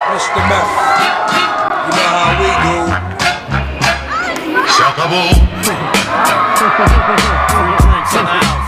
Mr. Meth, you know how we do. Se acabó. Free drinks in the house.